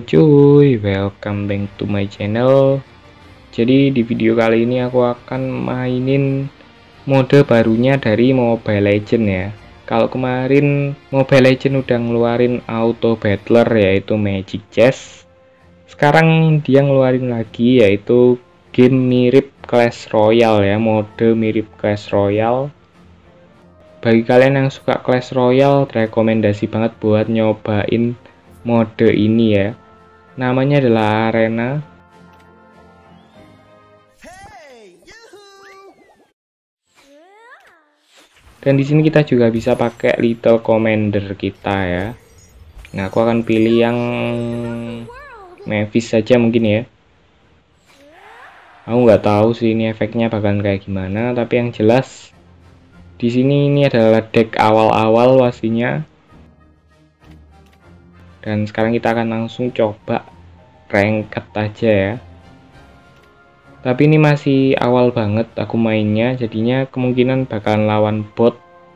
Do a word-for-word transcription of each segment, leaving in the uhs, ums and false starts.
cuy, welcome back to my channel. Jadi di video kali ini aku akan mainin mode barunya dari Mobile Legends ya. Kalau kemarin Mobile Legends udah ngeluarin auto battler yaitu Magic Chess, sekarang dia ngeluarin lagi yaitu game mirip Clash Royale ya, mode mirip Clash Royale. Bagi kalian yang suka Clash Royale, rekomendasi banget buat nyobain mode ini ya. Namanya adalah Arena. Dan di sini kita juga bisa pakai Little Commander kita ya. Nah, aku akan pilih yang Mavis saja mungkin ya. Aku nggak tahu sih ini efeknya bakalan kayak gimana, tapi yang jelas di sini ini adalah deck awal-awal pastinya. Dan sekarang kita akan langsung coba ranked aja ya. Tapi ini masih awal banget aku mainnya, jadinya kemungkinan bakalan lawan bot.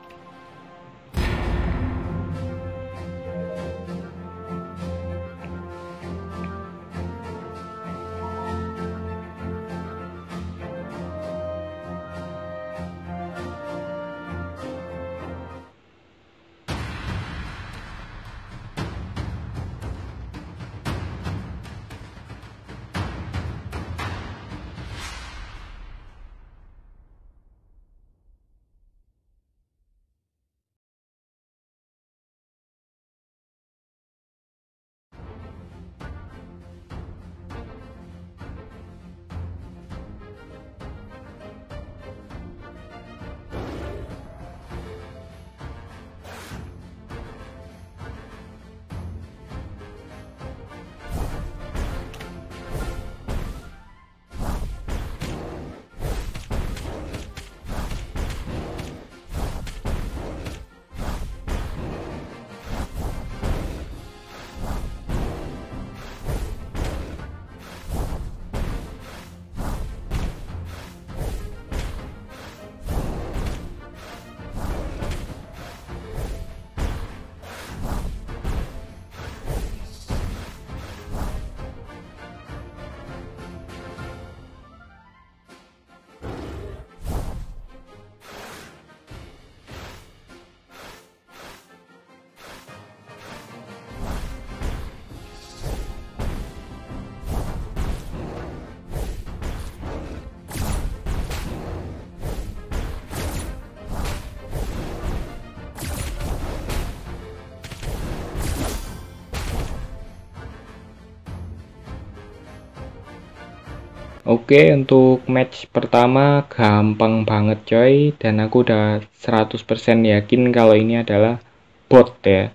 Oke, untuk match pertama gampang banget coy, dan aku udah seratus persen yakin kalau ini adalah bot ya.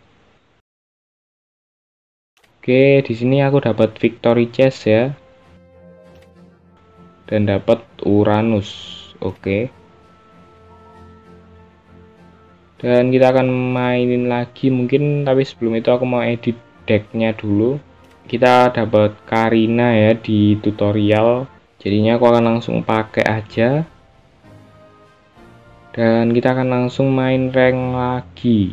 Oke, di sini aku dapat victory chest ya. Dan dapat Uranus. Oke. Dan kita akan mainin lagi mungkin, tapi sebelum itu aku mau edit decknya dulu. Kita dapat Karina ya di tutorial. Jadinya aku akan langsung pakai aja. Dan kita akan langsung main rank lagi.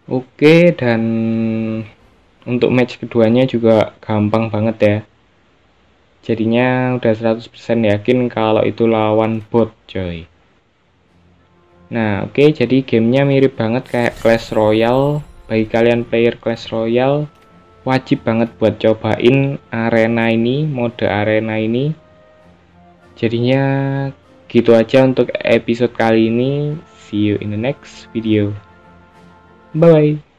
Oke, dan untuk match keduanya juga gampang banget ya. Jadinya udah seratus persen yakin kalau itu lawan bot coy. Nah oke, jadi gamenya mirip banget kayak Clash Royale. Bagi kalian player Clash Royale, wajib banget buat cobain arena ini, mode arena ini. Jadinya gitu aja untuk episode kali ini. See you in the next video. Bye bye.